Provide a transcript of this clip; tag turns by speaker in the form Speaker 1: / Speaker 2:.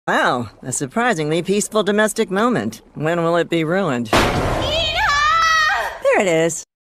Speaker 1: Wow, a surprisingly peaceful domestic moment. When will it be ruined? There it is.